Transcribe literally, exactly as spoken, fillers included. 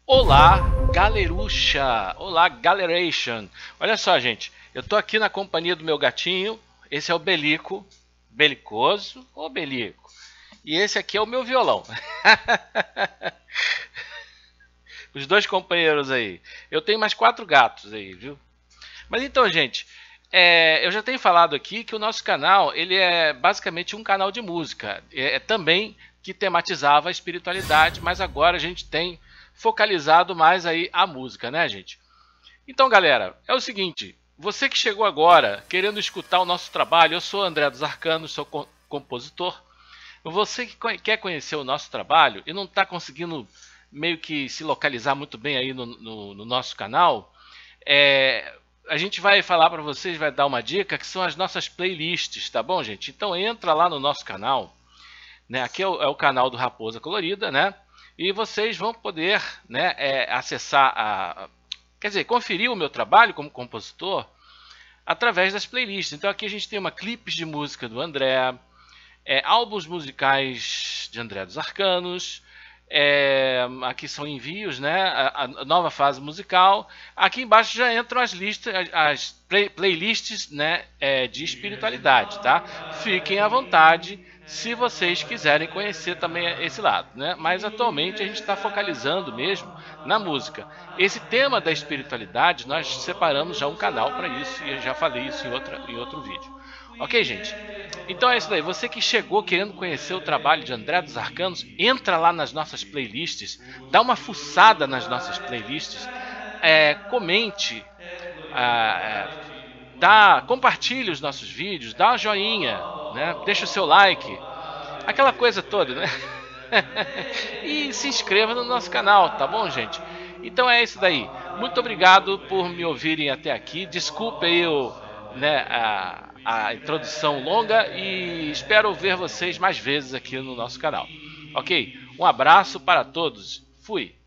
Olá, galerucha! Olá, galeration! Olha só, gente, eu tô aqui na companhia do meu gatinho. Esse é o Belico, belicoso ou Belico. E esse aqui é o meu violão. Os dois companheiros aí. Eu tenho mais quatro gatos aí, viu? Mas então, gente, é, eu já tenho falado aqui que o nosso canal ele é basicamente um canal de música. É, é também que tematizava a espiritualidade, mas agora a gente tem focalizado mais aí a música, né, gente? Então, galera, é o seguinte, você que chegou agora querendo escutar o nosso trabalho, eu sou André dos Arcanos, sou co compositor. Você que quer conhecer o nosso trabalho e não está conseguindo meio que se localizar muito bem aí no, no, no nosso canal, é, a gente vai falar para vocês, vai dar uma dica, que são as nossas playlists, tá bom, gente? Então entra lá no nosso canal, né? Aqui é o, é o canal do Raposa Colorida, né? E vocês vão poder, né, é, acessar, a, quer dizer, conferir o meu trabalho como compositor através das playlists. Então aqui a gente tem uma clipes de música do André, é, álbuns musicais de André dos Arcanos, é, aqui são envios, né, a, a nova fase musical. Aqui embaixo já entram as listas, as, as play, playlists, né, é, de espiritualidade, tá? Fiquem à vontade se vocês quiserem conhecer também esse lado, né? Mas atualmente a gente está focalizando mesmo na música. Esse tema da espiritualidade nós separamos já um canal para isso e eu já falei isso em, outra, em outro vídeo. Ok, gente? Então é isso daí. Você que chegou querendo conhecer o trabalho de André dos Arcanos, entra lá nas nossas playlists, dá uma fuçada nas nossas playlists, é, comente, é, dá, compartilhe os nossos vídeos, dá uma joinha, né? Deixa o seu like, aquela coisa toda, né? E se inscreva no nosso canal, tá bom, gente? Então é isso daí. Muito obrigado por me ouvirem até aqui. Desculpe aí o, né, a, a introdução longa e espero ver vocês mais vezes aqui no nosso canal. Ok? Um abraço para todos. Fui!